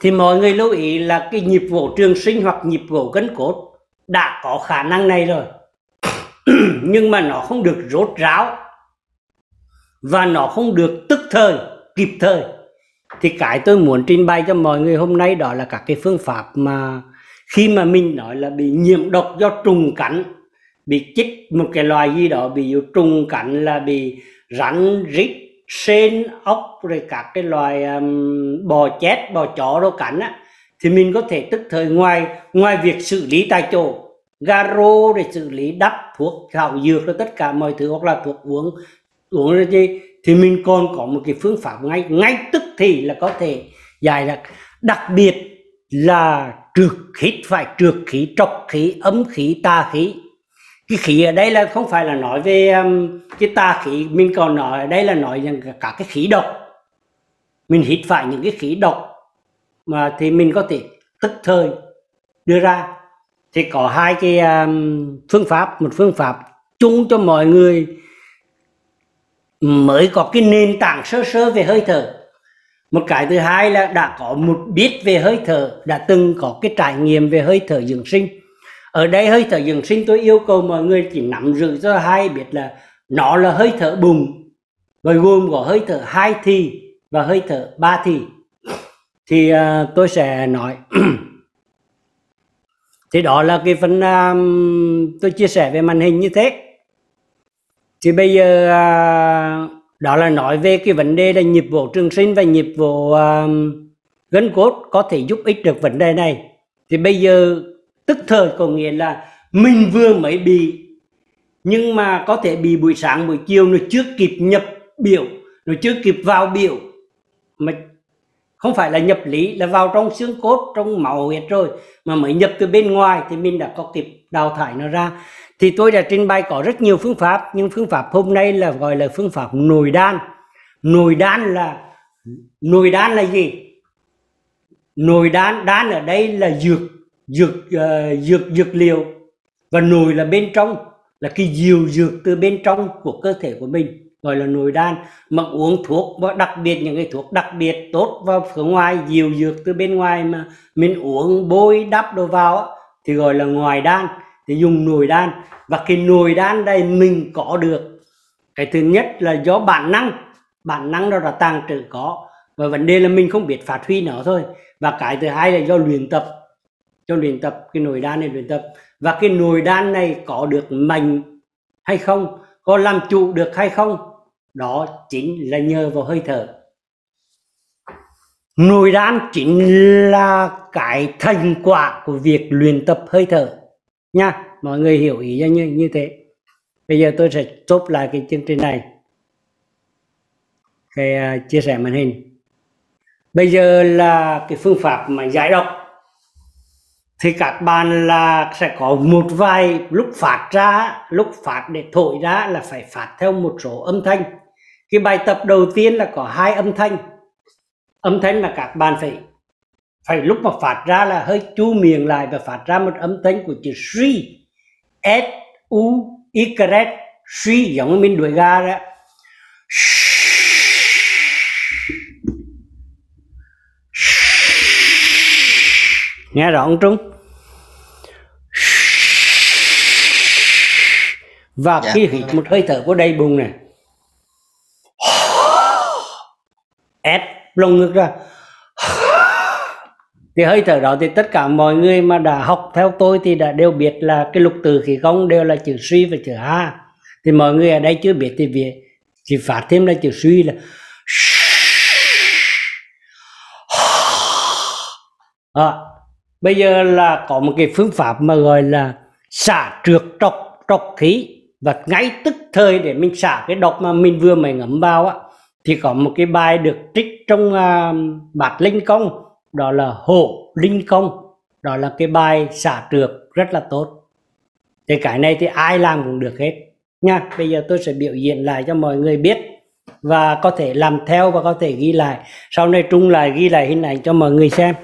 thì mọi người lưu ý là cái nhịp vỗ trường sinh hoặc nhịp vỗ gân cốt đã có khả năng này rồi. Nhưng mà nó không được rốt ráo và nó không được tức thời, kịp thời. Thì cái tôi muốn trình bày cho mọi người hôm nay đó là các cái phương pháp mà khi mà mình nói là bị nhiễm độc do trùng cắn, bị chích một cái loài gì đó, ví dụ trùng cắn là bị rắn, rít, sên, ốc, rồi các cái loài bò chết, bò chó đâu cắn á, thì mình có thể tức thời ngoài việc xử lý tại chỗ, garo để xử lý, đắp thuốc thảo dược rồi tất cả mọi thứ, hoặc là thuốc uống rồi gì, thì mình còn có một cái phương pháp ngay tức thì là có thể giải được. Đặc biệt là trượt hít phải trượt khí, trọc khí, âm khí, tà khí. Cái khí ở đây là không phải là nói về cái tà khí, mình còn nói ở đây là nói rằng cả cái khí độc. Mình hít phải những cái khí độc mà thì mình có thể tức thời đưa ra. Thì có hai cái phương pháp, một phương pháp chung cho mọi người mới có cái nền tảng sơ sơ về hơi thở. Một cái thứ hai là đã có một biết về hơi thở, đã từng có cái trải nghiệm về hơi thở dưỡng sinh. Ở đây hơi thở dưỡng sinh tôi yêu cầu mọi người chỉ nắm giữ cho hai biết là nó là hơi thở bùng, và gồm có hơi thở 2 thì và hơi thở 3 thì. Thì tôi sẽ nói thì đó là cái phần tôi chia sẻ về màn hình như thế. Thì bây giờ đó là nói về cái vấn đề là nhịp vỗ trường sinh và nhịp vỗ gân cốt có thể giúp ích được vấn đề này. Thì bây giờ tức thời có nghĩa là mình vừa mới bị, nhưng mà có thể bị buổi sáng buổi chiều, nó chưa kịp nhập biểu, nó chưa kịp vào biểu, mà không phải là nhập lý là vào trong xương cốt, trong máu huyết rồi, mà mới nhập từ bên ngoài thì mình đã có kịp đào thải nó ra. Thì tôi đã trình bày có rất nhiều phương pháp, nhưng phương pháp hôm nay là gọi là phương pháp nội đan. Nội đan là gì? Nội đan ở đây là dược liệu, và nội là bên trong, là cái diệu dược từ bên trong của cơ thể của mình, gọi là nội đan. Mà uống thuốc, và đặc biệt những cái thuốc đặc biệt tốt vào phía ngoài, diệu dược từ bên ngoài mà mình uống bôi đắp đồ vào thì gọi là ngoài đan, thì dùng nội đan. Và cái nội đan đây mình có được, cái thứ nhất là do bản năng đó là tàng trữ có, và vấn đề là mình không biết phát huy nó thôi. Và cái thứ hai là do luyện tập, cái nội đan này luyện tập. Và cái nội đan này có được mạnh hay không, có làm chủ được hay không, đó chính là nhờ vào hơi thở. Nội đan chính là cái thành quả của việc luyện tập hơi thở nha, mọi người hiểu ý như thế. Bây giờ tôi sẽ chốt lại cái chương trình này, cái chia sẻ màn hình. Bây giờ là cái phương pháp mà giải độc. Thì các bạn là sẽ có một vài lúc phát để thổi ra là phải phát theo một số âm thanh. Cái bài tập đầu tiên là có 2 âm thanh. Âm thanh là các bạn phải lúc mà phát ra là hơi chu miệng lại và phát ra một âm thanh của chữ suy, S U Y suy, giống như mình đuổi gà đó. Nghe rõ không Trung? Và khi hít một hơi thở của đầy bụng này, ép lồng ngực ra, thì hơi thở đó thì tất cả mọi người mà đã học theo tôi thì đã đều biết là cái lục từ khí công đều là chữ suy và chữ ha. Thì mọi người ở đây chưa biết thì việc chỉ phát thêm là chữ suy là bây giờ là có một cái phương pháp mà gọi là xả trượt trọc khí, và ngay tức thời để mình xả cái độc mà mình vừa mới ngấm vào á, thì có một cái bài được trích trong Bát Linh Công, đó là Hổ Linh Công. Đó là cái bài xả trượt rất là tốt. Thì cái này thì ai làm cũng được hết nha. Bây giờ tôi sẽ biểu diễn lại cho mọi người biết, và có thể làm theo và có thể ghi lại. Sau này Trung lại ghi lại hình ảnh cho mọi người xem.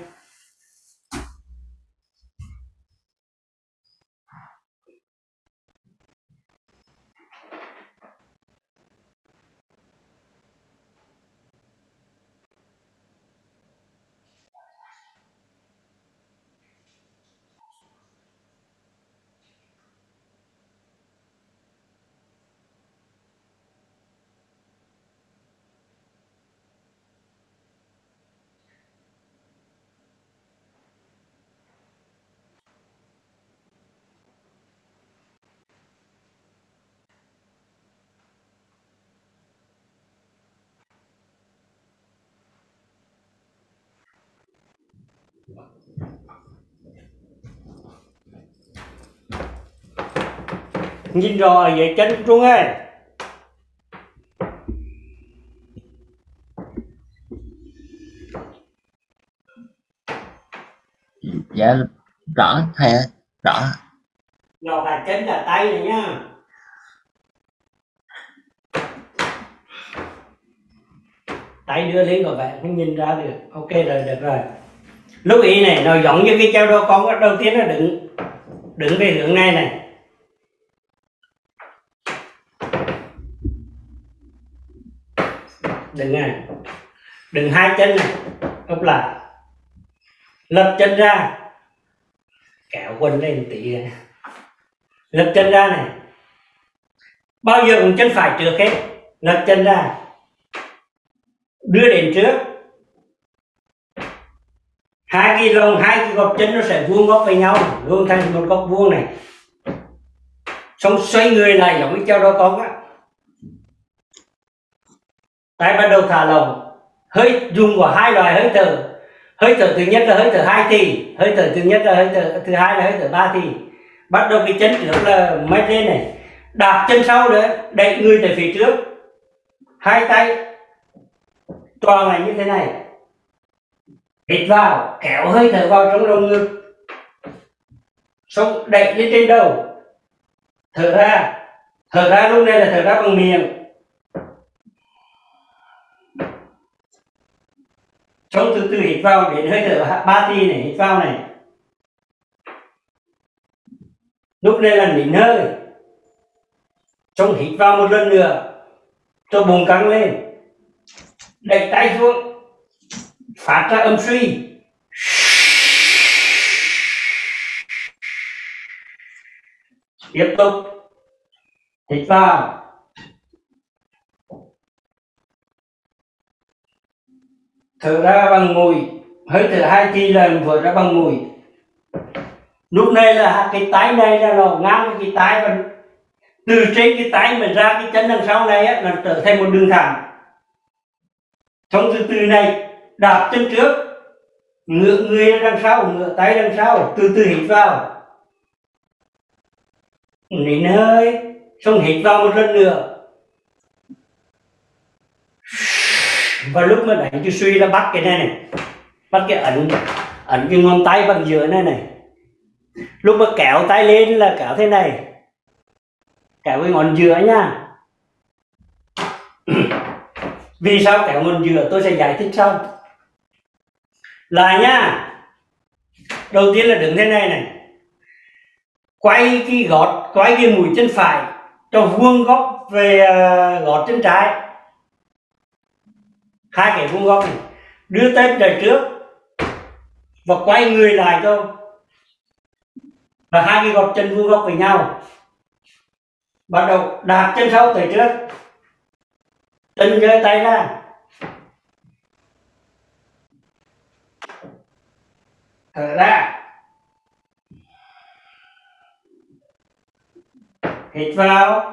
Nhìn rõ ở dưới chân Trung ơi. Dạ rõ thầy ơi, rõ. Rõ cả chân cả tay này nhá. Tay đưa lên có vẻ không nhìn ra được. Ok rồi, được rồi. Lưu ý này, nó giống như cái treo đo con đầu tiên nó đứng về hướng này này. Đứng này, đứng hai chân này, úp lại, lật chân ra, kéo quần lên tí này, lật chân ra này, bao giờ cũng chân phải trước hết, lật chân ra, đưa đến trước, hai cái lồng, hai cái góc chân nó sẽ vuông góc với nhau, vuông thành một góc vuông này, xong xoay người lại giống như treo đo con á. Tay bắt đầu thả lỏng, hơi dùng của hai loại hơi thở. Hơi thở thứ nhất là hơi thở 2 thì, hơi thở thứ nhất là hơi thở thứ hai là hơi thở 3 thì. Bắt đầu cái chân trước là mét lên này, đạp chân sau nữa, đẩy người tới phía trước, hai tay tròn lại như thế này, hít vào, kéo hơi thở vào trong lồng ngực, xong đẩy lên trên đầu, thở ra lúc này là thở ra bằng miệng. Xong từ từ hít vào đến hơi thở 3 thì này, hít vào này, lúc này là nín hơi, xong hít vào một lần nữa cho bụng căng lên, đẩy tay xuống, phát ra âm suy, tiếp tục hít vào, thở ra bằng mũi, hơi thở 2 thì là thở ra bằng mũi. Lúc này là cái tay này là nó ngang với cái tay, và từ trên cái tay mà ra cái chân đằng sau này á, là trở thành một đường thẳng. Xong từ từ này đạp chân trước, ngửa người đằng sau, ngửa tay đằng sau, từ từ hít vào, nín hơi, xong hít vào một lần nữa, và lúc mà đánh chữ suy là bắt cái này này, bắt cái ấn cái ngón tay bằng giữa này này, lúc mà kéo tay lên là kéo thế này, kéo cái ngón giữa nha. Vì sao kéo ngón giữa tôi sẽ giải thích sau. Lại nha, đầu tiên là đứng thế này này, quay cái gót, quay cái mũi chân phải cho vuông góc về gót chân trái, hai cái vuông góc này, đưa tay về trước và quay người lại cho, và hai cái gót chân vuông góc với nhau. Bắt đầu đạp chân sau tới trước, chân giơ tay ra, thở ra, hít vào,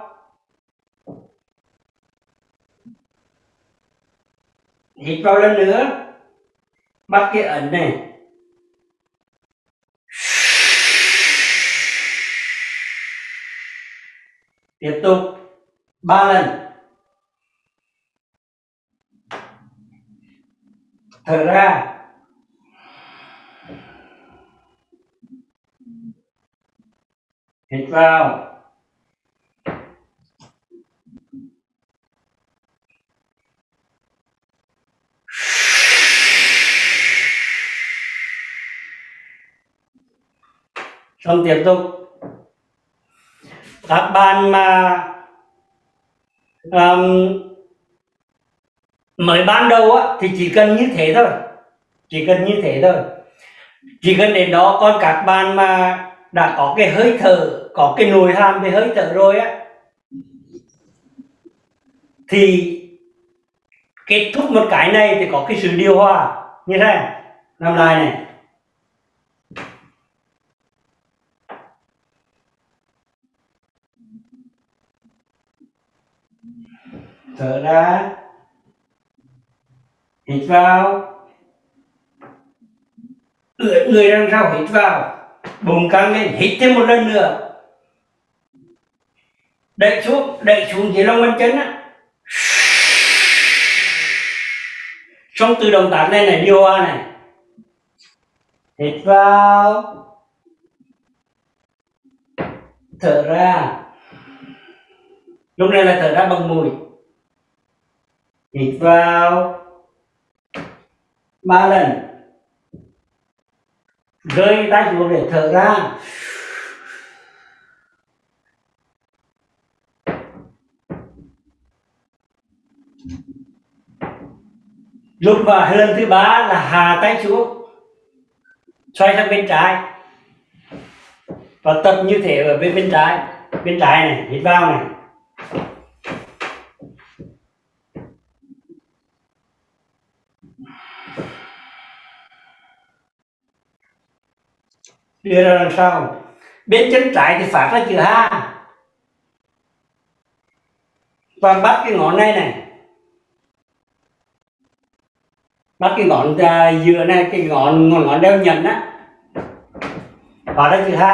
hít vào lần nữa, bắt cái ấn này, tiếp tục 3 lần, thở ra, hít vào, xong tiếp tục. Các bạn mà mới ban đầu á, thì chỉ cần như thế thôi, chỉ cần như thế thôi, chỉ cần đến đó. Còn các bạn mà đã có cái hơi thở, có cái nội hàm về hơi thở rồi á, thì kết thúc một cái này thì có cái sự điều hòa như thế. Làm lại này, thở ra, hít vào, ưỡn người đằng sau, hít vào, bụng căng lên, hít thêm một lần nữa, đẩy xuống dưới lòng bàn chân á, xong từ động tác này này điều hòa này, hít vào, thở ra, lúc này là thở ra bằng mũi, hít vào 3 lần, rơi tay xuống để thở ra, lúc mà lần thứ 3 là hạ tay xuống, xoay sang bên trái và tập như thế ở bên trái này, hít vào này, đưa ra đằng sau, bên chân trái thì phát ra chữ H và bắt cái ngón này, bắt cái ngón giữa này, cái ngón đeo nhẫn á, phát ra chữ H,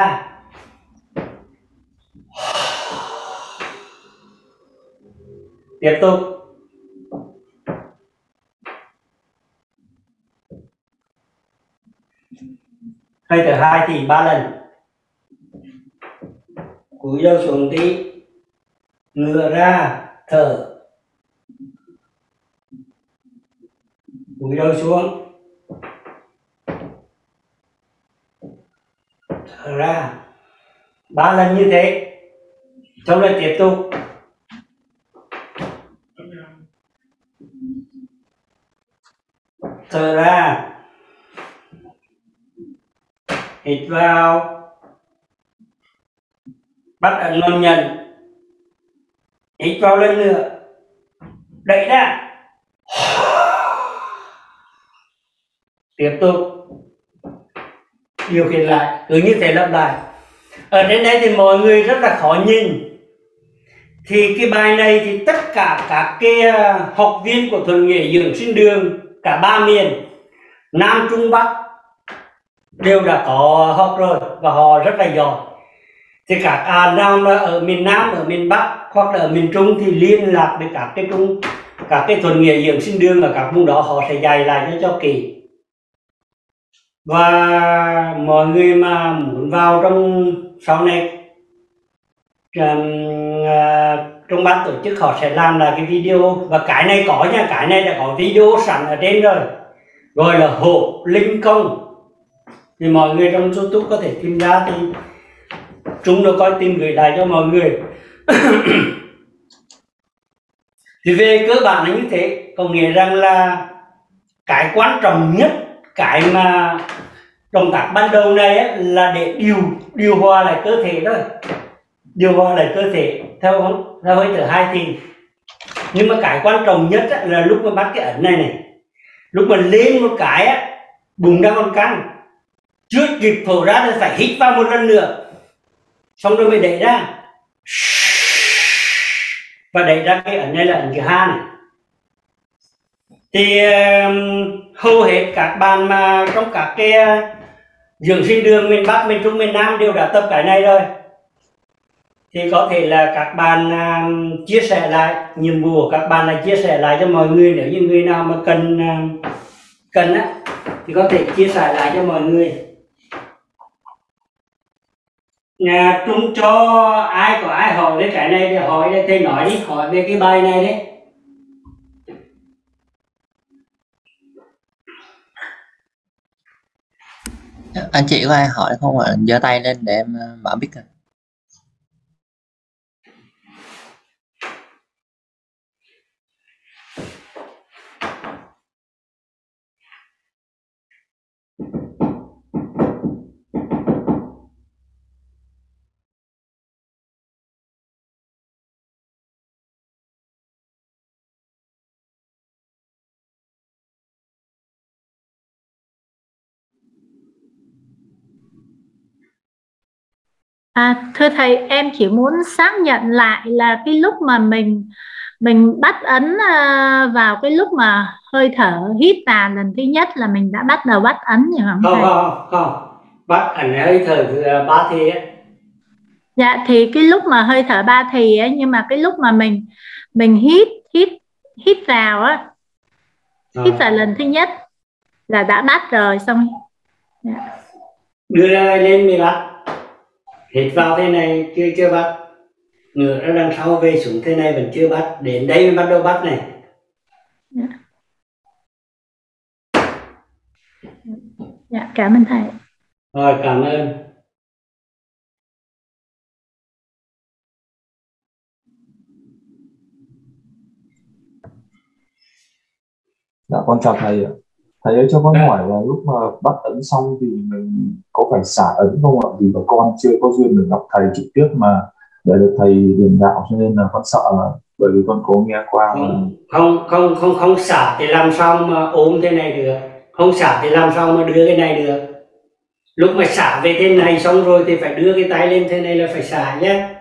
tiếp tục hơi thở 2 thì 3 lần, cúi đầu xuống tí, ngửa ra thở, cúi đầu xuống, thở ra 3 lần như thế, xong rồi tiếp tục thở ra, hít vào, bắt ấn ngón nhận, hít vào lần nữa, đẩy ra, tiếp tục điều khiển lại, cứ như thế lặp lại. Ở trên đây thì mọi người rất là khó nhìn, thì cái bài này thì tất cả các cái học viên của Thuần Nghệ Dưỡng Sinh Đường cả 3 miền Nam Trung Bắc đều đã có học rồi và họ rất là giỏi. Thì các nào là ở miền Nam, ở miền Bắc hoặc là ở miền Trung thì liên lạc với các cái Thuần Nghệ Dưỡng Sinh Đường ở các vùng đó, họ sẽ dạy lại cho kỹ. Và mọi người mà muốn vào trong sau này trong ban tổ chức họ sẽ làm lại cái video, và cái này có nha, cái này đã có video sẵn ở trên rồi, gọi là Hộ Linh Công, thì mọi người trong YouTube có thể tìm ra, thì chúng nó coi tìm gửi lại cho mọi người. Thì về cơ bản là như thế, có nghĩa rằng là cái quan trọng nhất, cái mà động tác ban đầu này á, là để điều hòa lại cơ thể thôi, điều hòa lại cơ thể theo hơi thở 2 thì. Nhưng mà cái quan trọng nhất á, là lúc mà bắt cái ấn này, lúc mà lên một cái á, bụng đang còn căng, chưa kịp thở ra thì phải hít vào một lần nữa, xong rồi mới đẩy ra, và đẩy ra cái ấn này là ấn thứ 2 này. Thì hầu hết các bạn mà trong các cái dưỡng sinh đường miền Bắc, miền Trung, miền Nam đều đã tập cái này rồi, thì có thể là các bạn chia sẻ lại, nhiệm vụ của các bạn là chia sẻ lại cho mọi người. Nếu như người nào mà cần á, thì có thể chia sẻ lại cho mọi người. Trung cho có ai hỏi về cái này thì hỏi, thầy nói đi, hỏi về cái bài này đấy. Anh chị có ai hỏi không ạ? Giơ tay lên để em mở mic. Thưa thầy, em chỉ muốn xác nhận lại là cái lúc mà mình mình bắt ấn vào cái lúc mà hơi thở hít vào lần thứ nhất là mình đã bắt đầu bắt ấn rồi hả thầy? Không, bắt ấn hơi thở thứ ba thì ấy. Dạ thì cái lúc mà hơi thở ba thì ấy, nhưng mà cái lúc mà mình hít vào á, hít vào lần thứ nhất là đã bắt rồi xong. Dạ. Đưa ra lên mới bắt, hít vào thế này chưa bắt, ngửa ra đằng sau về xuống thế này vẫn chưa bắt, đến đây mới bắt đầu bắt này. Dạ. Dạ, cảm ơn thầy. Rồi, cảm ơn. Dạ con chào thầy ạ. Thầy ơi cho con hỏi là lúc mà bắt ấn xong thì mình có phải xả ấn không ạ? Vì là con chưa có duyên được gặp thầy trực tiếp mà để được thầy truyền đạo, cho nên là con sợ là bởi vì con có nghe qua không xả thì làm sao mà ôm thế này được, không xả thì làm sao mà đưa cái này được. Lúc mà xả về thế này xong rồi thì phải đưa cái tay lên thế này là phải xả nhé.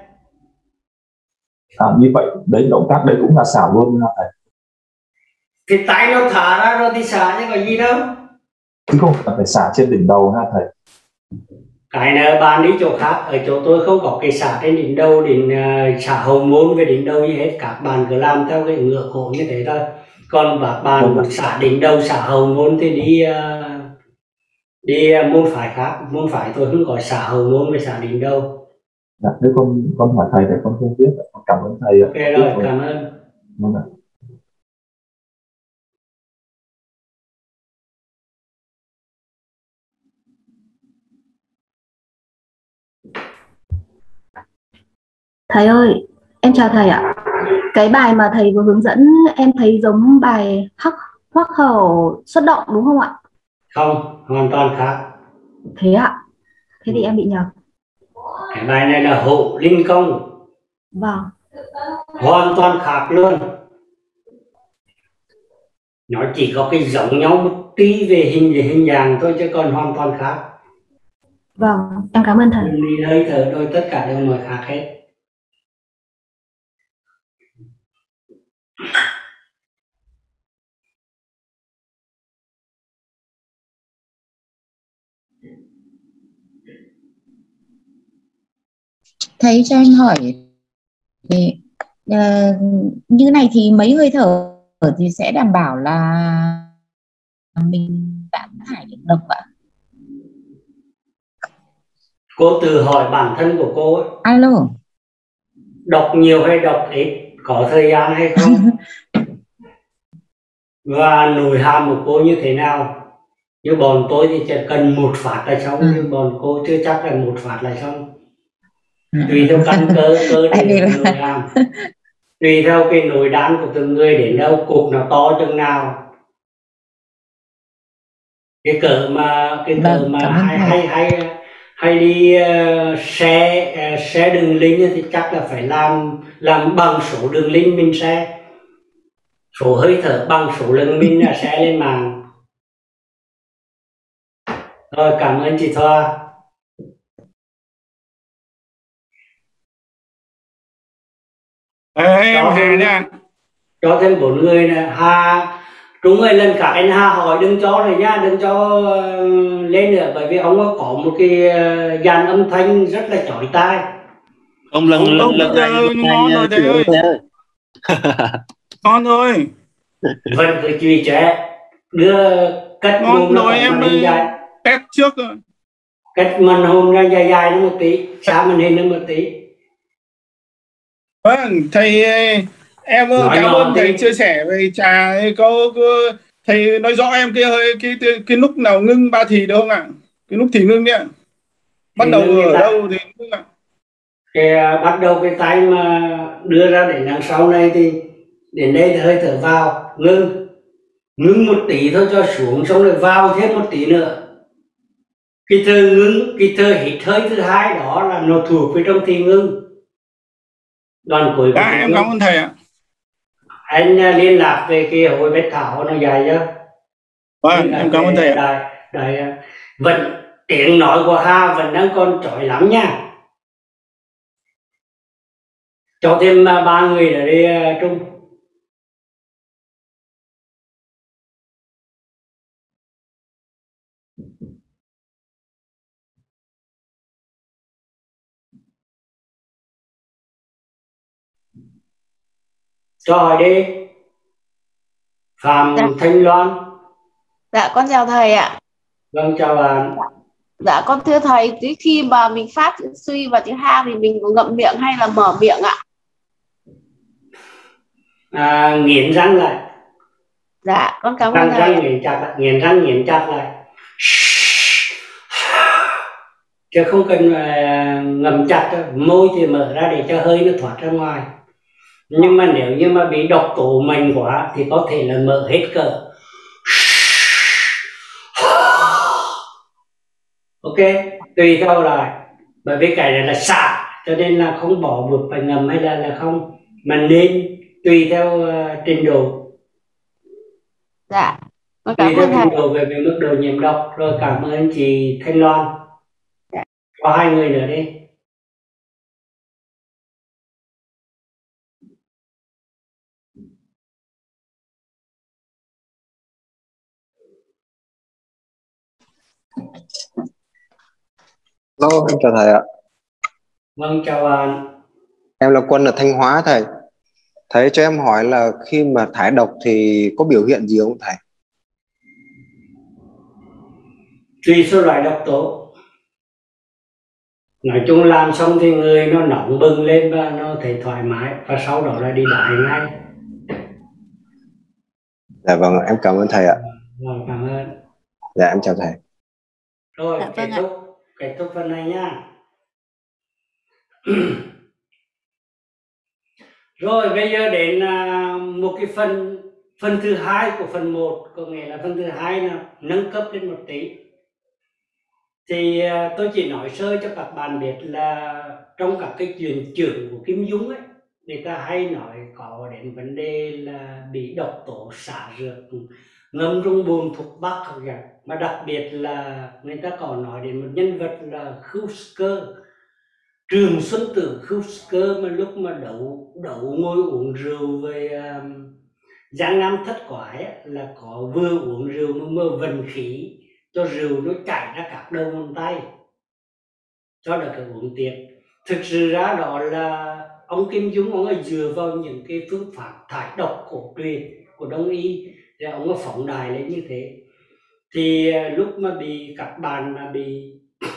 như vậy đấy, động tác đấy cũng là xả luôn hả thầy? Cái tay nó thả ra rồi thì xả chứ có gì đâu, chứ không phải xả trên đỉnh đầu ha thầy? cái này bạn đi chỗ khác, ở chỗ tôi không có cái xả trên đỉnh đầu, xả hậu môn về đỉnh đầu gì hết, các bạn cứ làm theo cái ngựa cổ như thế thôi. Còn các bạn xả đỉnh đầu xả hậu môn thì đi môn phải khác, môn phải tôi không có xả hậu môn với xả đỉnh đầu. Dạ, thế con hỏi thầy để con không biết, con cảm ơn thầy ạ. Ok rồi, cảm ơn. Vâng ạ. Thầy ơi, em chào thầy ạ. Cái bài mà thầy vừa hướng dẫn em thấy giống bài Hoắc Hầu xuất động đúng không ạ? Không, hoàn toàn khác. Thế ạ? Thế thì em bị nhầm. Cái bài này là Hộ Linh Công. Vâng. Hoàn toàn khác luôn. Nó chỉ có cái giống nhau một tí về hình dạng thôi chứ còn hoàn toàn khác. Vâng, em cảm ơn thầy. Đi hơi thở đôi tất cả đều mọi khác hết. Thầy cho em hỏi về như này thì mấy hơi thở thì sẽ đảm bảo là mình đã thải được độc ạ? Cô tự hỏi bản thân của cô ấy. Alo. Đọc nhiều hay đọc ít, có thời gian hay không, và nội hàm của cô như thế nào. Như bọn tôi thì chỉ cần một phát là xong, nhưng bọn cô chưa chắc là một phát là xong. Tùy theo căn cơ để nội hàm, tùy theo cái nội đan của từng người đến đâu, cục nó to chừng nào, cái cỡ mà hay đi xe đường linh thì chắc là phải làm bằng số đường linh mình xe, số hơi thở bằng số lần mình là xe lên mạng. Rồi, cảm ơn chị Thoa. Em Hà nha. Cho thêm 4 người nè. Hà Trung ơi, lần khác anh Hà hỏi đừng cho rồi nha, đừng cho lên nữa, bởi vì ông có một cái dàn âm thanh rất là chói tai. Ông lần ngon rồi thầy ơi. Ngon rồi. Vẫn cứ truy trẻ đưa cách ngon rồi, em test trước rồi. Cách màn hồn ra dài nó một tí, xa màn hình nó một tí. Vâng, thầy em cảm ơn thầy chia sẻ về trà. Thầy nói rõ em cái lúc nào ngưng ba thì được không ạ? Cái lúc thì ngưng nhá. Bắt đầu ở đâu thì ngưng ạ? Bắt đầu cái tay mà đưa ra đến đằng sau này thì đến đây thì hơi thở vào, ngưng một tí thôi cho xuống, xong rồi vào thêm một tí nữa. Cái thơ ngưng, cái thơ hít hơi thứ hai đó là nó thuộc về trong thì ngưng. Đoàn cuối em cảm ơn thầy ạ. Anh liên lạc về cái hội Bách Thảo nó dài chứ. Vâng, em cảm ơn thầy ạ. Vẫn tiếng nói của Hà vẫn đang còn chói lắm nha. Cho thêm 3 người ở đây Trung. Cho hỏi đi. Phạm Dạ. Thanh Loan. Dạ con chào thầy ạ. Vâng, chào bạn. Dạ con thưa thầy, tới khi mà mình phát chữ suy và chữ ha thì mình có ngậm miệng hay là mở miệng ạ? Nghiến răng lại. Dạ con cảm ơn Răng thầy. nghiến chặt lại, nghiến răng nghiến chặt lại. Chứ không cần ngậm chặt đâu. Môi thì mở ra để cho hơi nó thoát ra ngoài. Nhưng mà nếu như mà bị độc tố mạnh quá thì có thể là mở hết cỡ. Ok, tùy theo lại. Bởi vì cái này là xạ, cho nên là không bỏ buộc phải ngầm hay là không, mà nên tùy theo trình độ. Dạ con Tùy cảm theo ơn thầy. trình độ về mức độ nhiễm độc. Rồi cảm ơn chị Thanh Loan. Dạ. Có 2 người nữa đi. Hello, em chào thầy ạ. Vâng, chào bạn. Em là Quân ở Thanh Hóa thầy. Thầy cho em hỏi là khi mà thải độc thì có biểu hiện gì không thầy? Tùy số loại độc tố. Nói chung làm xong thì người nó nóng bừng lên và nó thấy thoải mái, và sau đó là đi đại ngay. Dạ vâng, em cảm ơn thầy ạ. Vâng, cảm ơn. Dạ em chào thầy. Rồi, Dạ, vâng kết thúc phần này nha. Rồi bây giờ đến một cái phần thứ hai của phần 1, có nghĩa là phần thứ hai là nâng cấp lên một tí. Thì tôi chỉ nói sơ cho các bạn biết là trong các cái chuyện trưởng của Kim Dung ấy, người ta hay nói có đến vấn đề là bị độc tố xạ dược, ngâm trong bùn thuốc bắc, mà đặc biệt là người ta còn nói đến một nhân vật là Khusker, Trường Xuân Tử Khusker, mà lúc mà đấu ngồi uống rượu với Giang Nam Thất Quái ấy, là có vừa uống rượu mà mơ vận khí cho rượu nó chảy ra các đầu ngón tay cho được cái uống tiếp. Thực sự ra đó là ông Kim Dung, ông ấy dựa vào những cái phương pháp thải độc cổ truyền của Đông y, rồi ông ấy phóng đại lên như thế. Thì lúc mà bị các bạn mà bị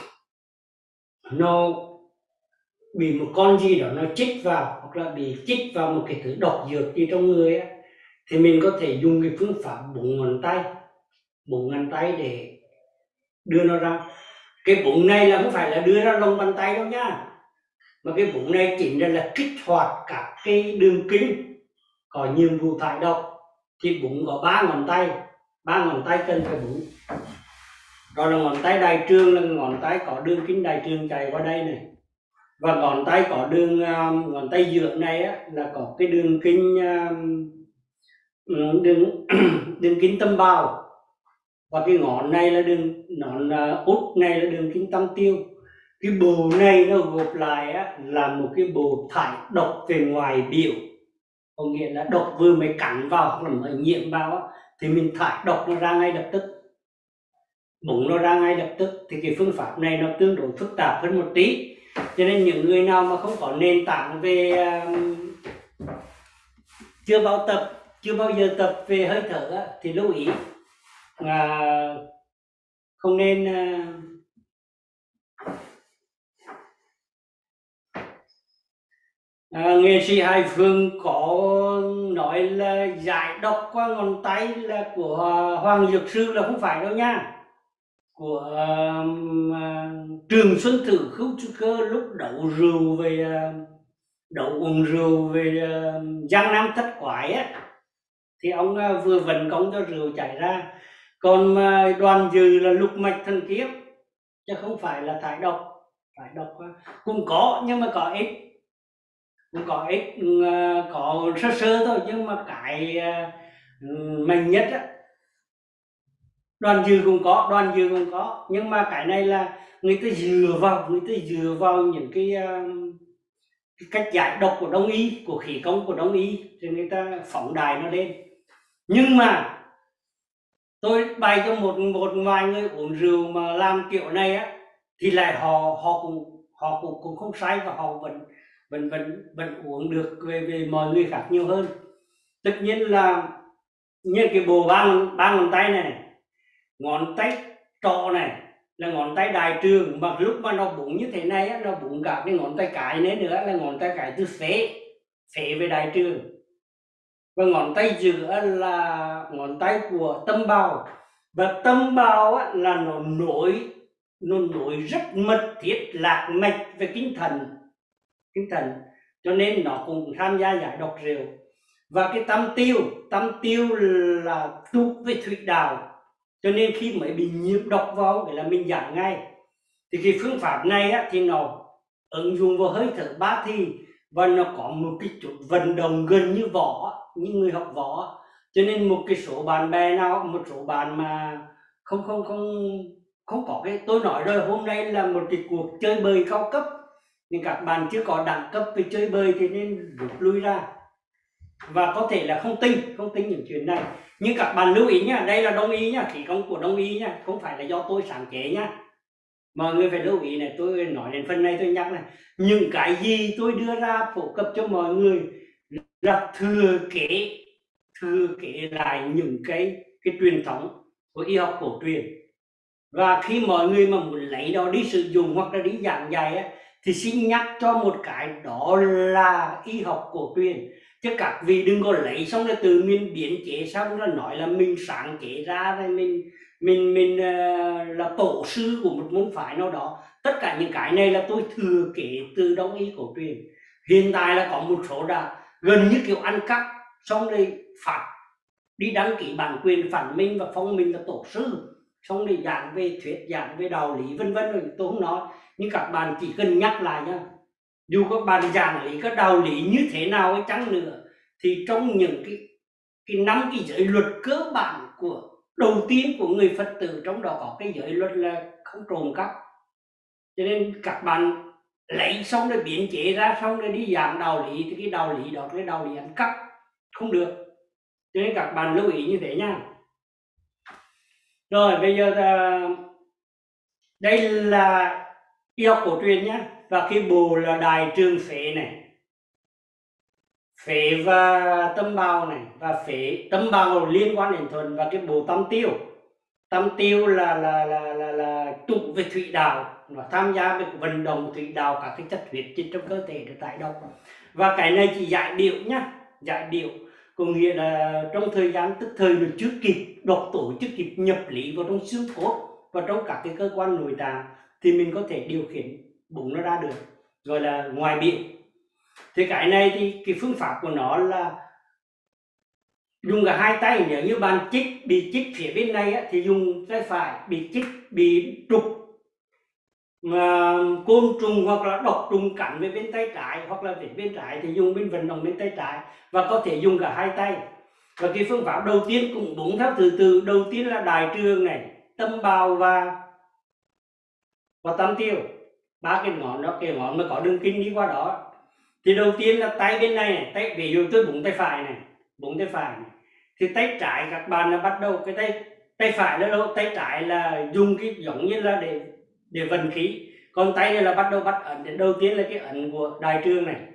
một con gì đó nó chích vào, hoặc là bị chích vào một cái thứ độc dược gì trong người á, thì mình có thể dùng cái phương pháp búng ngón tay để đưa nó ra. Cái búng này là không phải là đưa ra lòng bàn tay đâu nha, mà cái búng này chính là kích hoạt các cái đường kinh có nhiệm vụ thải độc. Thì búng có 3 ngón tay cần phải búng. Đó là ngón tay đại trương, là ngón tay có đường kinh đại trương chạy qua đây này, và ngón tay có ngón tay giữa này á, là có cái đường kinh đường kinh tâm bào, và cái ngón này là ngón út này là đường kinh tam tiêu. Cái bộ này nó gộp lại á, là một cái bộ thải độc về ngoài biểu, có nghĩa là độc vừa mới cắn vào hoặc là mới nhiễm vào á, thì mình thải độc nó ra ngay lập tức, búng nó ra ngay lập tức. Thì cái phương pháp này nó tương đối phức tạp hơn một tí, cho nên những người nào mà không có nền tảng về chưa bao giờ tập về hơi thở á, thì lưu ý không nên nghệ sĩ Hải Phương có nói là giải độc qua ngón tay là của Hoàng Dược Sư, là không phải đâu nha, của Trường Xuân Tử Khusker lúc đấu uống rượu về Giang Nam Thất Quái á, thì ông vừa vận công cho rượu chảy ra. Còn Đoàn Dự là lục mạch thần kiếp, chứ không phải là thải độc. Cũng có, nhưng mà có ít, có sơ thôi, nhưng mà cái mạnh nhất á, Đoàn Dự cũng có, nhưng mà cái này là người ta dựa vào những cái cách giải độc của Đông y, của khí công của Đông y, thì người ta phóng đại nó lên. Nhưng mà tôi bày cho một vài người uống rượu mà làm kiểu này á, thì lại họ cũng không sai, và họ vẫn uống được về mọi người khác nhiều hơn. Tất nhiên là như cái bộ ba ngón tay này, ngón tay trỏ này là ngón tay đại trường, mà lúc mà nó búng như thế này á, nó búng cả cái ngón tay cái nữa là ngón tay cái từ phế về đại trường, và ngón tay giữa là ngón tay của tâm bào, và tâm bào á, là nó nối rất mật thiết lạc mạch về kinh thần, cho nên nó cũng tham gia giải độc rượu. Và cái tâm tiêu là thuộc về thủy đạo, cho nên khi mới bị nhiễm độc vào là mình giải ngay. Thì cái phương pháp này á, thì nó ứng dụng vào hơi thở ba thì, và nó có một cái chút vận động gần như võ, như người học võ. Cho nên một cái số bạn bè nào, một số bạn mà không có cái, tôi nói rồi, hôm nay là một cái cuộc chơi bời cao cấp, nhưng các bạn chưa có đẳng cấp về chơi bời thì nên rút lui ra, và có thể là không tin những chuyện này. Nhưng các bạn lưu ý nhá, đây là đông y nhá, khí công của đông y nhá, không phải là do tôi sáng chế nhá. Mọi người phải lưu ý này, tôi nói đến phần này tôi nhắc này, những cái gì tôi đưa ra phổ cập cho mọi người là thừa kế lại những cái truyền thống của y học cổ truyền. Và khi mọi người mà muốn lấy đó đi sử dụng hoặc là đi giảng dạy á, thì xin nhắc cho một cái, đó là y học cổ truyền. Chứ các vị đừng có lấy xong rồi từ mình biến chế xong rồi nói là mình sáng chế ra, rồi mình là tổ sư của một môn phái nào đó. Tất cả những cái này là tôi thừa kế từ đông y cổ truyền. Hiện tại là có một số đã gần như kiểu ăn cắp, xong rồi phạt đi đăng ký bản quyền phản minh và phong mình là tổ sư, xong rồi giảng về thuyết, giảng về đạo lý vân vân, rồi tôi không nói. Nhưng các bạn chỉ cần nhắc lại nhá, dù các bạn giảng lý các đạo lý như thế nào ấy chăng nữa, thì trong những cái 5 cái giới luật cơ bản của đầu tiên của người Phật tử, trong đó có cái giới luật là không trộm cắp. Cho nên các bạn lấy xong rồi biến chế ra, xong rồi đi giảng đạo lý, thì cái đạo lý đó, cái đạo lý ăn cắp không được. Cho nên các bạn lưu ý như thế nha. Rồi bây giờ đây là y học cổ truyền nhé. Và cái bộ là đại trường phế này, phế và tâm bào này, và phế tâm bào liên quan đến thuần, và cái bộ tâm tiêu là tụ về thủy đạo, nó tham gia về vận động thủy đạo, các cái chất huyết trên trong cơ thể để tải độc. Và cái này chỉ giải điệu nhá, giải điệu có nghĩa là trong thời gian tức thời nó chưa kịp độc tố, chưa kịp nhập lý vào trong xương cốt và trong các cái cơ quan nội tạng, thì mình có thể điều khiển bụng nó ra được, gọi là ngoài biện. Thì cái này thì cái phương pháp của nó là dùng cả hai tay. Nếu như bạn bị chích phía bên này á, thì dùng tay phải, bị chích, bị trục mà côn trùng hoặc là độc trùng cắn về bên tay trái hoặc là về bên trái thì dùng bên vận động bên tay trái, và có thể dùng cả hai tay. Và cái phương pháp đầu tiên cũng đúng theo thứ tự. Đầu tiên là đại trường này, tâm bào và tâm tiêu, ba cái ngón đó, cái ngón mà có đường kinh đi qua đó. Thì đầu tiên là tay bên này, tay ví dụ tôi búng tay phải này, thì tay trái các bạn là bắt đầu cái tay phải là đâu, tay trái là dùng cái giống như là để vận khí, còn tay này là bắt đầu bắt ấn. Đầu tiên là cái ấn của đại trường này,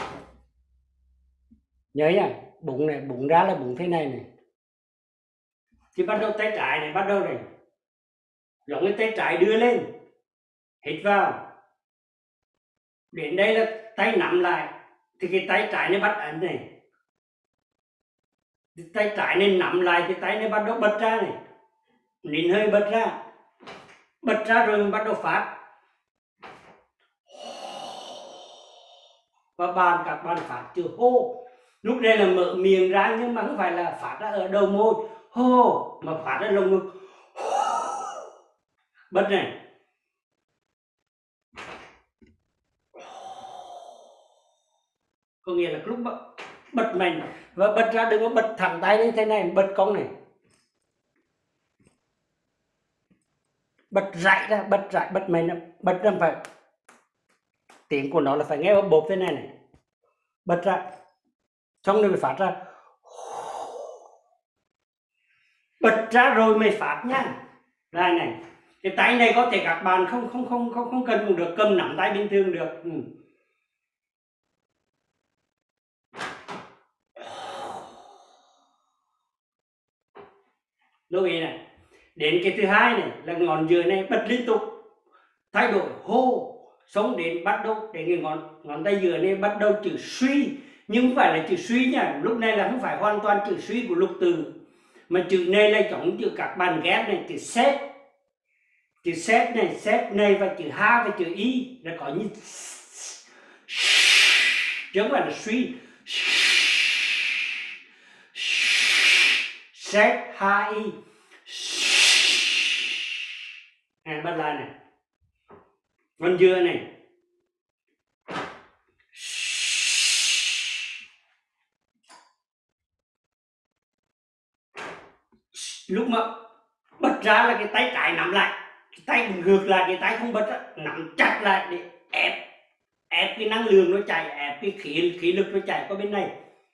nhớ nhá, bụng này, bụng ra là bụng thế này này, thì bắt đầu tay trái này, bắt đầu này giống như tay trái đưa lên, hít vào, đến đây là tay nắm lại, thì cái tay trái này bắt ấn này, tay trái này nắm lại, thì tay này bắt đầu bật ra này, nín hơi bật ra rồi mình bắt đầu phát. Và các bạn phát chữ hô, lúc đây là mở miệng ra, nhưng mà không phải là phát ra ở đầu môi hô, mà phát ra lồng ngực bật này. Có nghĩa là lúc bật mình, và bật ra đừng có bật thẳng tay lên thế này, bật cong này, bật rải ra, bật mình, bật ra phải tiếng của nó là phải nghe bột thế này này, bật ra xong rồi mới phát ra, bật ra rồi mới phát nhá. Đây này, cái tay này có thể các bạn không cần cũng được, cầm nắm tay bình thường được. lưu ý này. Đến cái thứ hai này là ngón giữa này bật liên tục, thay đổi hô, xong đến bắt đầu đến cái ngón tay giữa này bắt đầu chữ suy, nhưng không phải là chữ suy nha. Lúc này là không phải hoàn toàn chữ suy của lục từ, mà chữ này là giống chữ các bạn ghép này, chữ xét, chữ xét này và chữ ha và chữ y là có như chứ không phải là suy. Xét ha y bắt lại này, ngón giữa này lúc mà bật ra là cái tay trái nắm lại, cái tay ngược lại, cái tay không bật á, nắm chặt lại để ép cái năng lượng nó chạy, ép cái khí lực nó chạy qua bên này.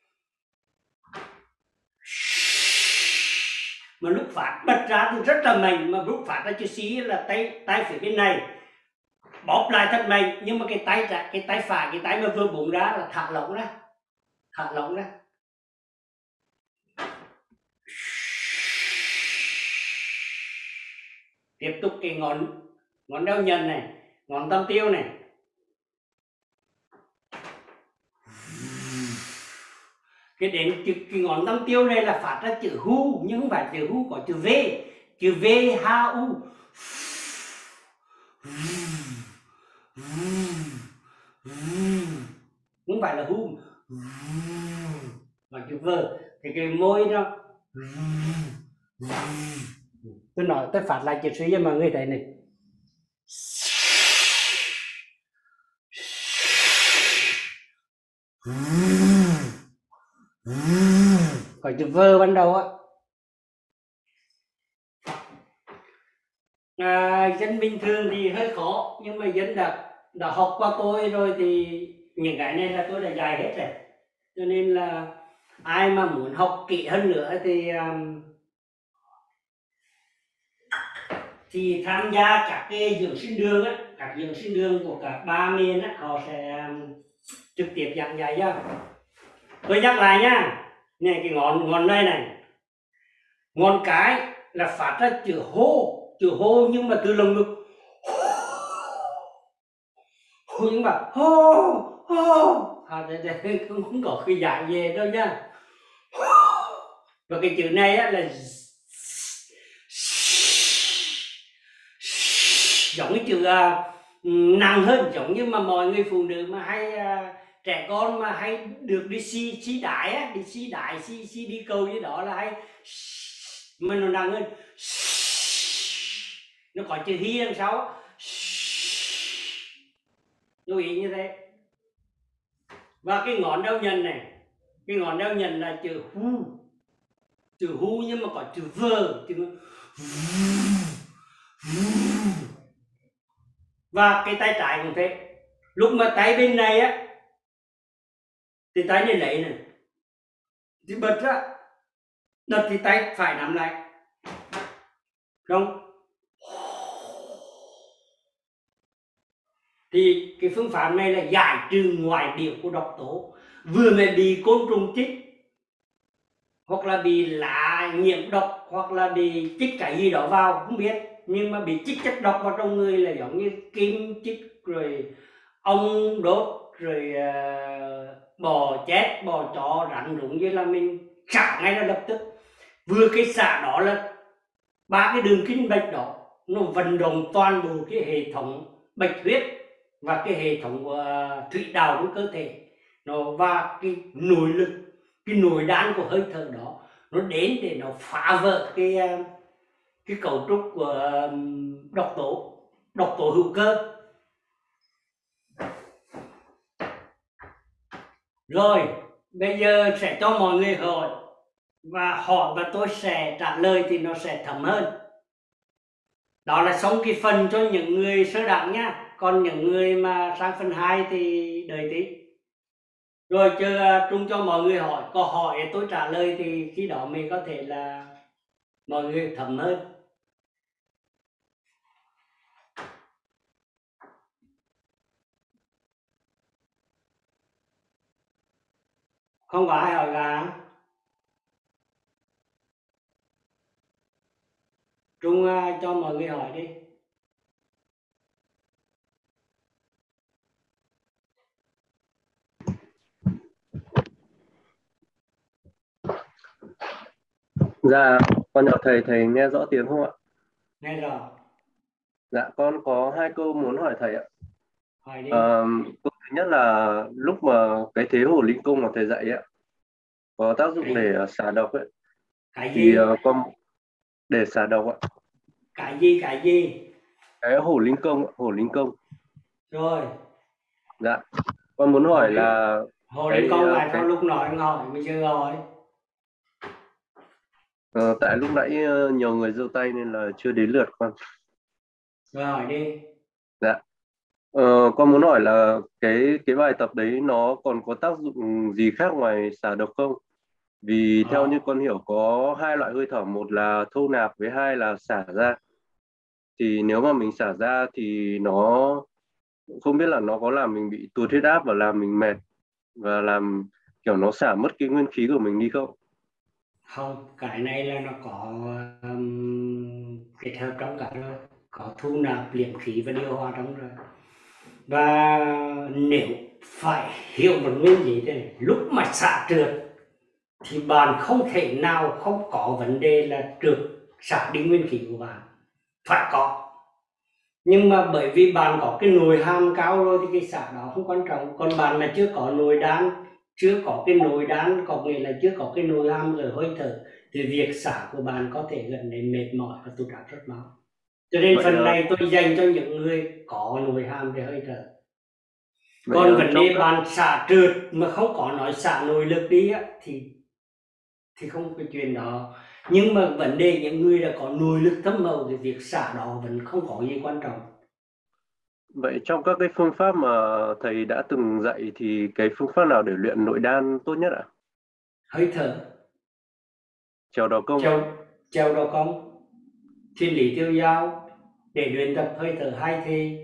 Mà lúc phát bật ra thì rất là mạnh, mà lúc phát ra chữ xí là tay phía bên này bóp lại thật mạnh, nhưng mà cái tay phải, cái tay mà vừa búng ra là thả lỏng ra. Tiếp tục cái ngón đeo nhân này, ngón tam tiêu này, cái ngón tam tiêu này là phát ra chữ hu, nhưng không phải chữ hu có chữ v ha u, không phải là hu mà chữ v. Thì cái môi nó tôi nói tôi phát lại chữ suy cho mọi người thấy này, có chữ vơ ban đầu á. Dân bình thường thì hơi khó, nhưng mà dân đã học qua tôi rồi thì những cái này là tôi đã dạy hết rồi, cho nên là ai mà muốn học kỹ hơn nữa thì tham gia các cái dưỡng sinh đường á, các dưỡng sinh đường của các ba miền á, họ sẽ trực tiếp giảng dạy cho. Tôi nhắc lại nhá, này cái ngón này, ngón cái là phát ra chữ hô nhưng mà từ lồng ngực, nhưng mà hô không có khi giải về đâu nha. Và cái chữ này á là giống cái chữ nặng hơn, giống như mà mọi người phụ nữ mà hay trẻ con mà hay được đi xi đái á, đi cầu như đó là hay mà nó nặng hơn, nó có chữ hi đằng sau, lưu ý như thế. Và cái ngón đeo nhân này, cái ngón đeo nhân là chữ hu nhưng mà có chữ vơ, và cái tay trái cũng thế. Lúc mà tay bên này á thì tay này lấy này thì bật ra, đợt thì tay phải nắm lại, đúng. Thì cái phương pháp này là giải trừ ngoại điệu của độc tố, vừa mới bị côn trùng chích, hoặc là bị lá nhiễm độc, hoặc là bị chích cái gì đó vào không biết, nhưng mà bị chích chất độc vào trong người là giống như kim chích, rồi ong đốt, rồi bò chết, bò chó, rắn rụng, như là mình xả ngay là lập tức. Vừa cái xả đó là ba cái đường kinh bạch đó nó vận động toàn bộ cái hệ thống bạch huyết và cái hệ thống thủy đạo trong cơ thể nó, và cái nội lực, cái nội đan của hơi thở đó nó đến để nó phá vỡ cái cấu trúc của độc tố hữu cơ. Rồi bây giờ sẽ cho mọi người hỏi và tôi sẽ trả lời thì nó sẽ thấm hơn. Đó là xong cái phần cho những người sơ đẳng nhá, còn những người mà sang phần 2 thì đợi tí. Rồi chờ trung cho mọi người hỏi, có hỏi tôi trả lời thì khi đó mình có thể là mọi người thấm hơn. Không có ai hỏi gà. Trung cho mọi người hỏi đi. Dạ, con chào thầy, thầy nghe rõ tiếng không ạ? Nghe rõ. Dạ, con có 2 câu muốn hỏi thầy ạ. Hỏi đi. Câu thứ nhất là lúc mà cái thế hồ linh cung mà thầy dạy ạ, có tác dụng để xả độc ấy. Cái Thì gì? con để xả độc ạ. Cái gì? Cái hồ linh công, hồ linh công. Rồi. Dạ, con muốn hỏi là Hồ linh công là thôi lúc nói anh hỏi bây giờ hỏi. Tại lúc nãy nhiều người giơ tay nên là chưa đến lượt con. Rồi hỏi đi. Dạ. Con muốn hỏi là cái bài tập đấy nó còn có tác dụng gì khác ngoài xả độc không? Vì theo như con hiểu có 2 loại hơi thở, một là thô nạp với 2 là xả ra. Thì nếu mà mình xả ra thì nó không biết là nó có làm mình bị tụt huyết áp và làm mình mệt và làm kiểu nó xả mất cái nguyên khí của mình đi không? Không, cái này là nó có kết hợp trong cả rồi, có thu nạp liệm khí và điều hòa trong rồi. Và nếu phải hiểu một nguyên gì thế này, lúc mà xả trượt thì bạn không thể nào không có vấn đề là trượt xả đi nguyên khí của bạn, phải có. Nhưng mà bởi vì bạn có cái nội hàm cao rồi thì cái xả đó không quan trọng. Còn bạn mà chưa có nội đan, chưa có cái nội đan, có nghĩa là chưa có cái nội hàm ở hơi thở, thì việc xả của bạn có thể gần đến mệt mỏi và tụt áp suất máu. Cho nên phần này tôi dành cho những người có nội hàm về hơi thở. Còn vấn đề bạn xả trượt mà không có nói xả nội lực đi á, thì không có chuyện đó. Nhưng mà vấn đề những người đã có nội lực thâm hậu thì việc xả đó vẫn không có gì quan trọng. Vậy trong các cái phương pháp mà thầy đã từng dạy thì cái phương pháp nào để luyện nội đan tốt nhất ạ? Hơi thở. Trèo đò công. Trèo đò công, thiên lý tiêu dao để luyện tập hơi thở hay thì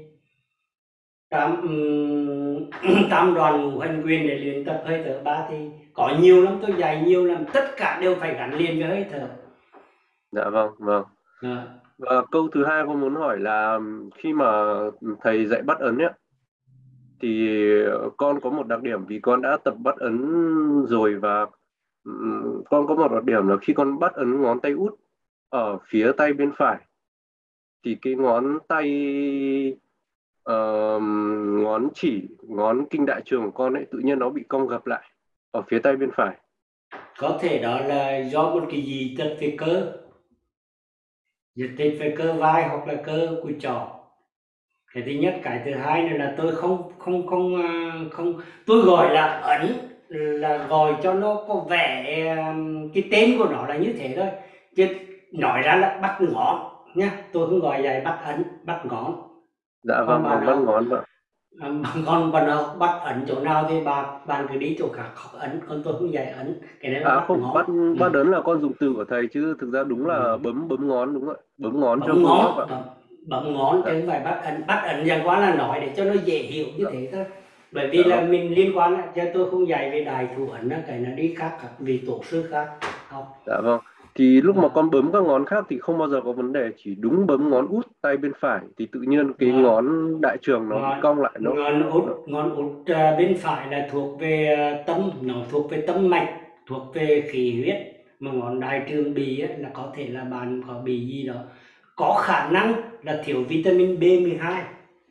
tam đoàn ngũ hành quyền để luyện tập hơi thở ba thì có nhiều lắm, tôi dạy nhiều lắm, tất cả đều phải gắn liền với hơi thở. Dạ vâng. Và câu thứ hai con muốn hỏi là khi mà thầy dạy bắt ấn ấy, thì con có một đặc điểm vì con đã tập bắt ấn rồi, và con có một đặc điểm là khi con bắt ấn ngón tay út ở phía tay bên phải thì cái ngón tay ngón chỉ, ngón kinh đại trường của con ấy tự nhiên nó bị cong gập lại ở phía tay bên phải. Có thể đó là do một cái gì tật về cơ, dịch tịch về cơ vai hoặc là cơ cùi chỏ. Cái thứ nhất. Cái thứ hai nữa là tôi không tôi gọi là ấn, là gọi cho nó có vẻ cái tên của nó là như thế thôi, chứ nói ra là bắt ngón nhá, tôi không gọi vậy, bắt ấn, bắt ngón. Dạ vâng, bắt ngón vậy. Còn bạn nào bắt ấn chỗ nào thì bạn cứ đi chỗ khác học ấn, còn tôi không dạy ấn. Cái này là bắt không, ngón. bắt ấn là con dùng từ của thầy chứ thực ra đúng là bấm ngón, đúng rồi, bấm ngón cho bấm phương ngón, pháp ạ. bấm ngón chứ không phải bắt ấn. Bắt ấn chẳng qua là nói để cho nó dễ hiểu như thế thôi. Bởi vì là mình liên quan chứ tôi không dạy về đại thủ ấn, cái nó đi khác các vị tổ sư khác học. Dạ vâng. Thì lúc mà con bấm các ngón khác thì không bao giờ có vấn đề, chỉ đúng bấm ngón út tay bên phải thì tự nhiên cái ngón đại trường nó bị cong lại. Ngón út bên phải là thuộc về tâm, nó thuộc về tâm mạch, thuộc về khí huyết. Mà ngón đại trường bị là có thể là bạn có bị gì đó, có khả năng là thiếu vitamin B12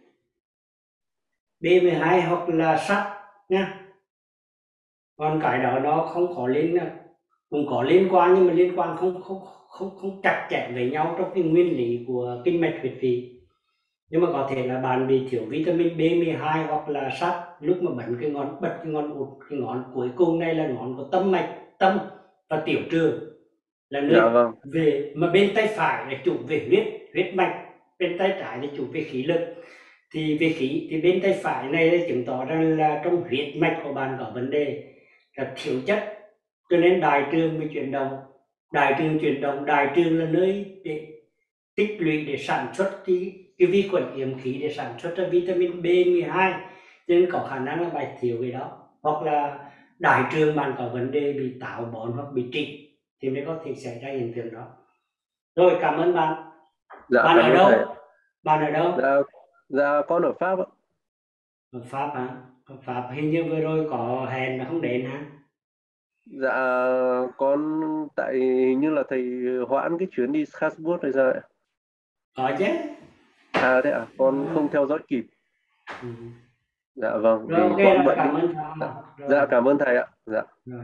hoặc là sắt nha. Còn cái đó nó không có cũng có liên quan, nhưng mà liên quan không chặt chẽ với nhau trong cái nguyên lý của kinh mạch huyệt vị. Nhưng mà có thể là bạn bị thiếu vitamin B12 hoặc là sắt lúc mà bật cái ngón út, cái ngón cuối cùng này là ngón của tâm mạch, tâm và tiểu trường là nơi về, mà bên tay phải là chủ về huyết mạch, bên tay trái là chủ về khí lực. Thì về khí thì bên tay phải này chứng tỏ rằng là trong huyết mạch của bạn có vấn đề là thiếu chất, cho nên đại trường mới chuyển động. Đại trường là nơi để tích lũy, để sản xuất cái vi khuẩn yếm khí, để sản xuất ra vitamin B12, cho nên có khả năng là bạn thiếu cái đó. Hoặc là đại trường bạn có vấn đề bị táo bón hoặc bị trĩ thì mới có thể xảy ra hiện tượng đó. Rồi, cảm ơn bạn. Dạ Bạn cảm ở ơn thầy. đâu? Bạn ở đâu? Dạ, dạ con ở Pháp ạ. Ở Pháp hả? Ở Pháp hình như vừa rồi có hẹn mà không đến hả? Dạ con tại hình như là thầy hoãn cái chuyến đi Strasbourg hay sao ạ? Có chứ. À thế à, con không theo dõi kịp. Ừ. Dạ vâng, Rồi vì ok con rồi, bận đi. cảm ơn Dạ, thầy. Rồi. dạ cảm ơn thầy ạ. Dạ. Rồi.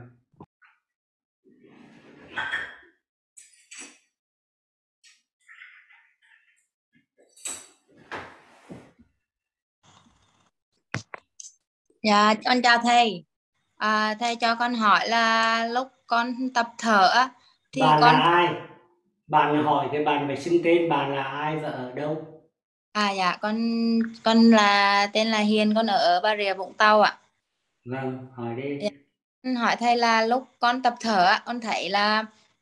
Dạ, con chào thầy. Thầy cho con hỏi là lúc con tập thở á, thì Bạn là con ai? Bạn hỏi cái bạn phải xưng tên, bạn là ai và ở đâu? dạ con là tên là Hiền, con ở Bà Rịa Vũng Tàu ạ. Vâng, hỏi đi. Dạ. Con hỏi thầy là lúc con tập thở á, con thấy là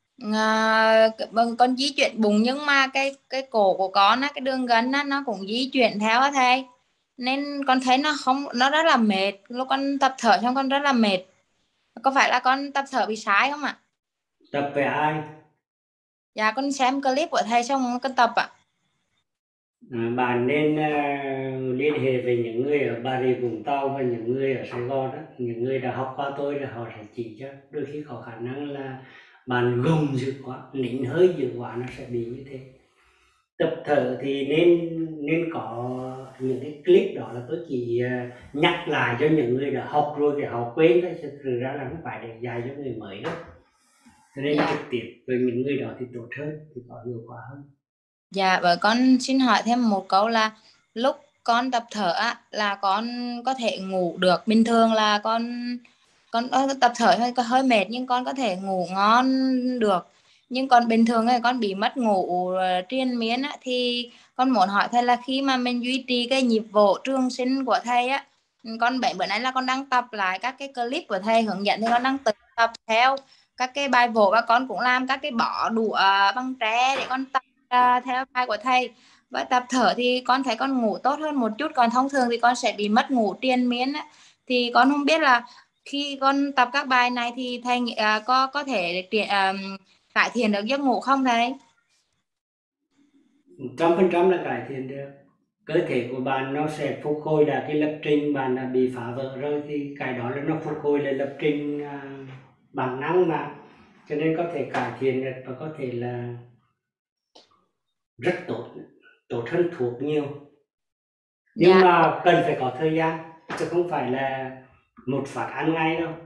con di chuyển bụng, nhưng mà cái cổ của con á, cái đường gân á, nó cũng di chuyển theo á thầy. Nên con thấy nó rất là mệt. Lúc con tập thở xong con rất là mệt. Có phải là con tập thở bị sai không ạ? Tập với ai? Dạ con xem clip của thầy xong con tập ạ. Bạn nên liên hệ với những người ở Bà Rịa Vũng Tàu và những người ở Sài Gòn đó. Những người đã học qua tôi là họ sẽ chỉ cho. Đôi khi có khả năng là bạn gồng dữ quá, nín hơi dữ quá nó sẽ bị như thế. Tập thở thì nên có những cái clip đó là tôi chỉ nhắc lại cho những người đã học rồi thì họ quên đấy, thực sự ra là không phải để dạy cho người mới đâu. Cho nên trực tiếp với những người đó thì tốt hơn, thì có hiệu quả hơn. Dạ, và con xin hỏi thêm một câu là lúc con tập thở á, là con có thể ngủ được. Bình thường là con tập thở hơi mệt nhưng con có thể ngủ ngon được. Nhưng còn bình thường thì con bị mất ngủ triền miên á, thì con muốn hỏi thầy là khi mà mình duy trì cái nhịp độ trường sinh của thầy á, con bữa nay là con đang tập lại các cái clip của thầy hướng dẫn, thì con đang tự tập theo các cái bài vỗ, và con cũng làm các cái bỏ đũa bằng tre để con tập theo bài của thầy. Và tập thở thì con thấy con ngủ tốt hơn một chút, còn thông thường thì con sẽ bị mất ngủ triền miên á. Thì con không biết là khi con tập các bài này thì thầy có thể cải thiện được giấc ngủ không thầy? 100% là cải thiện được. Cơ thể của bạn nó sẽ phục hồi lại cái lập trình bạn đã bị phá vỡ rồi, thì cái đó là nó phục hồi lại lập trình bản năng mà, cho nên có thể cải thiện được và có thể là rất tốt, tốt hơn thuốc nhiều. Nhưng mà cần phải có thời gian, chứ không phải là một phát ăn ngay đâu.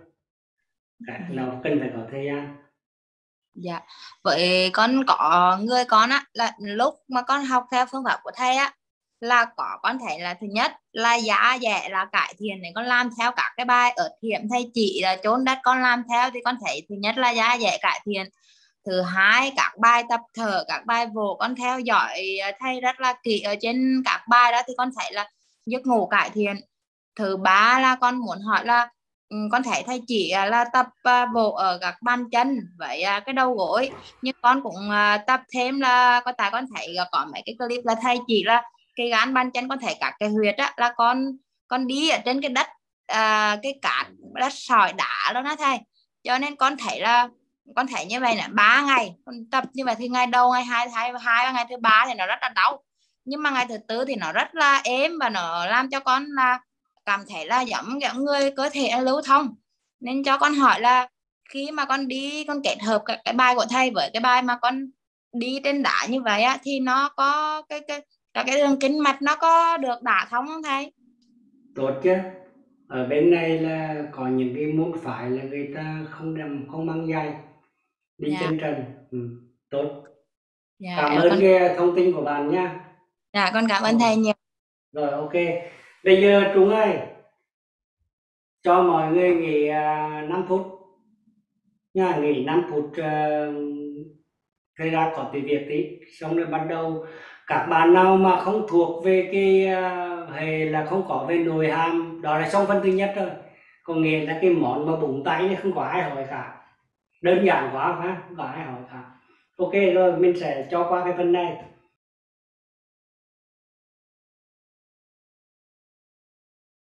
Nó cần phải có thời gian. Dạ, vậy con có người con á, là lúc mà con học theo phương pháp của thầy á, là con thấy là thứ nhất là giá dẻ là cải thiện, để con làm theo các cái bài ở thiểm thầy chỉ là chốn đất con làm theo, thì con thấy thứ nhất là giá dẻ cải thiện. Thứ hai, các bài tập thở, các bài vỗ con theo dõi thầy rất là kỹ ở trên các bài đó, thì con thấy là giấc ngủ cải thiện. Thứ ba là con muốn hỏi là con thấy thầy chỉ là tập vỗ ở các bàn chân với cái đầu gối, nhưng con cũng tập thêm là tại con thấy có mấy cái clip là thầy chỉ là cái gán bàn chân, con thấy các cái huyệt á, là con đi ở trên cái đất cái cát đất sỏi đá đó đó thầy. Cho nên con thấy như vậy là 3 ngày con tập như vậy, thì ngày đầu, ngày hai và ngày thứ ba thì nó rất là đau, nhưng mà ngày thứ tư thì nó rất là êm, và nó làm cho con là cảm thấy là giống người cơ thể lưu thông. Nên cho con hỏi là khi mà con đi, con kết hợp cái bài của thầy với cái bài mà con đi trên đá như vậy á, thì nó có cái đường kinh mạch nó có được đả thông không thầy? Tốt chứ. Ở bên này là có những cái môn phái là người ta không mang giày, đi chân trần. Tốt. Cảm ơn cái thông tin của bạn nha. Dạ, con cảm ơn thầy nhiều. Rồi ok. Bây giờ Trung ơi, cho mọi người nghỉ 5 phút nha, nghỉ 5 phút thời gian có tiếng Việt tí, xong rồi bắt đầu. Các bạn nào mà không thuộc về cái hệ là không có về nội hàm, đó là xong phần thứ nhất rồi. Có nghĩa là cái món mà búng tay này không có ai hỏi cả, đơn giản quá ha, không có ai hỏi cả. Ok rồi, mình sẽ cho qua cái phần này.